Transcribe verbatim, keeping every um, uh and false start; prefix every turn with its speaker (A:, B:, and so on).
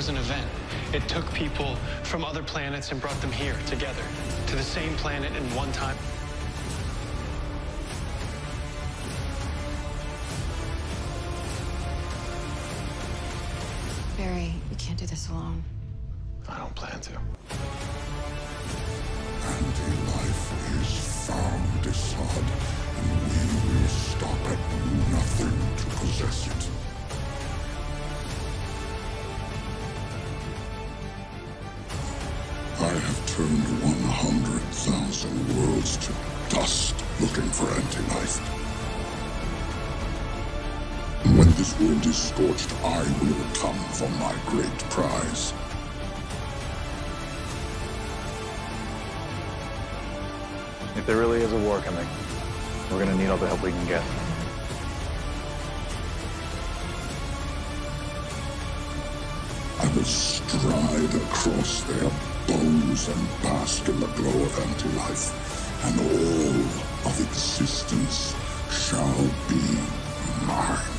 A: was an event. It took people from other planets and brought them here together, to the same planet in one time.
B: Barry, we can't do this alone.
A: I don't plan to.
C: Anti-life is found, Assad, and we will stop at nothing to possess it. I have turned one hundred thousand worlds to dust looking for anti-life. When this world is scorched, I will come for my great prize.
D: If there really is a war coming, we're gonna need all the help we can get.
C: I will stride across their bones and bask in the glow of anti-life, and all of existence shall be mine.